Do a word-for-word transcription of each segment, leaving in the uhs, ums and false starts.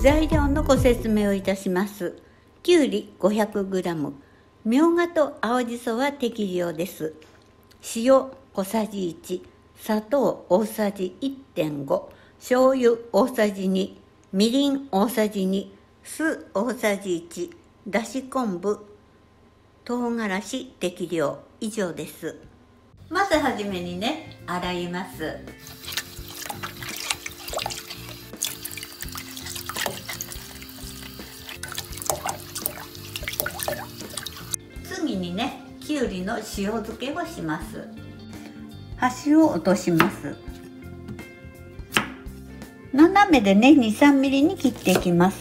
材料のご説明をいたします。きゅうり ごひゃくグラム、みょうがと青じそは適量です。塩小さじいち、砂糖大さじ いってんご、醤油大さじに、みりん大さじに、酢大さじいち、だし昆布、唐辛子適量、以上です。まずはじめにね、洗います。次にね、きゅうりの塩漬けをします。端を落とします。斜めでね、に、さんミリに切っていきます。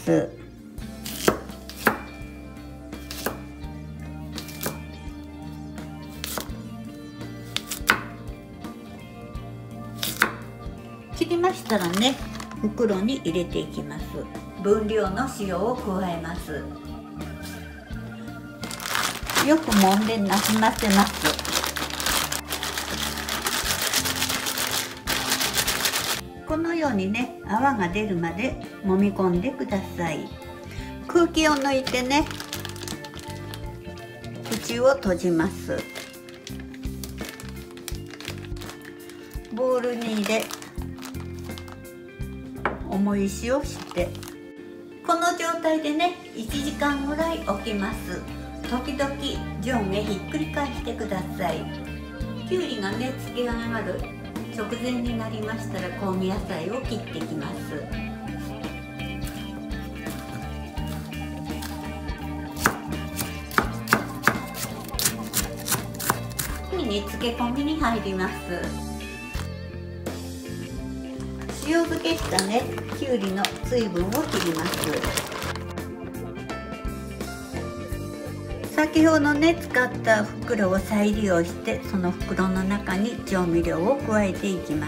切りましたらね、袋に入れていきます。分量の塩を加えます。よく揉んでなじませます。このようにね、泡が出るまで揉み込んでください。空気を抜いてね、口を閉じます。ボウルに入れ、重石をしてこの状態でね、いちじかんぐらい置きます。時々上下ひっくり返してください。きゅうりがね、つき上がる直前になりましたら、香味野菜を切っていきます。次に漬け込みに入ります。塩漬けしたね、きゅうりの水分を切ります。先ほどね、使った袋を再利用して、その袋の中に調味料を加えていきます。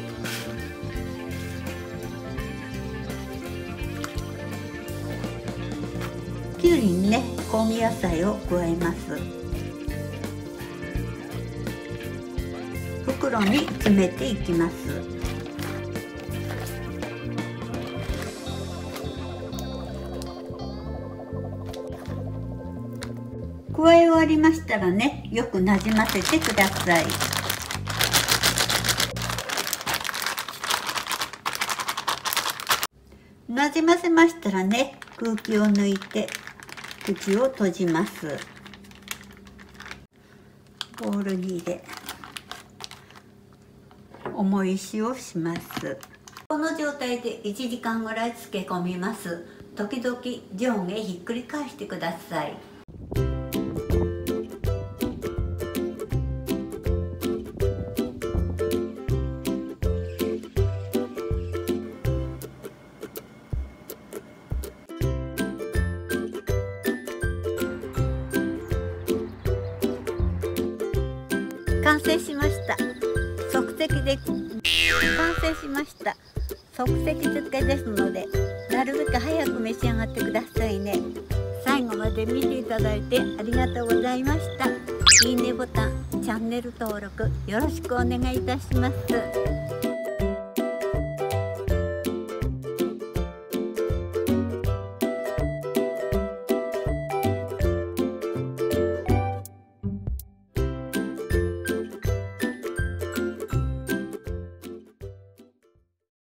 きゅうりにね、香味野菜を加えます。袋に詰めていきます。加え終わりましたらね、よくなじませてください。なじませましたらね、空気を抜いて口を閉じます。ボウルに入れ、重石をします。この状態でいちじかんぐらい漬け込みます。時々上下ひっくり返してください。完成しました。即席で完成しました。即席漬けですので、なるべく早く召し上がってくださいね。最後まで見ていただいてありがとうございました。いいねボタン、チャンネル登録よろしくお願いいたします。